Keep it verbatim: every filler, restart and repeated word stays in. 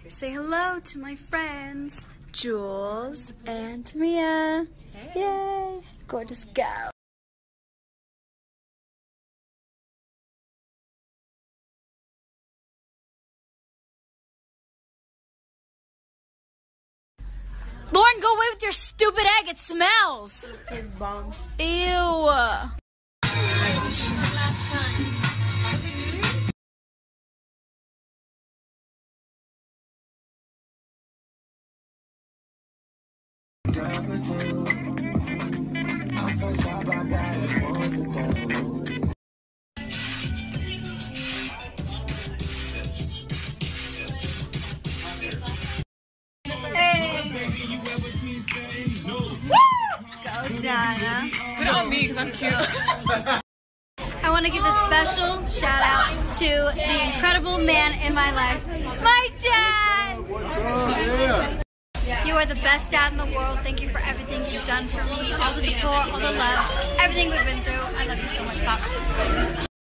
Say hello to my friends, Jules and Tamia. Hey. Yay! Gorgeous gal. Lauren, go away with your stupid egg. It smells. It's bomb. Ew. Go, Donna. Put it on me because I'm cute. I want to give a special shout out to the incredible man in my life, my dad. You are the best dad in the world. Thank you for everything you've done for me, all the support, all the love, everything we've been through. I love you so much, Pops.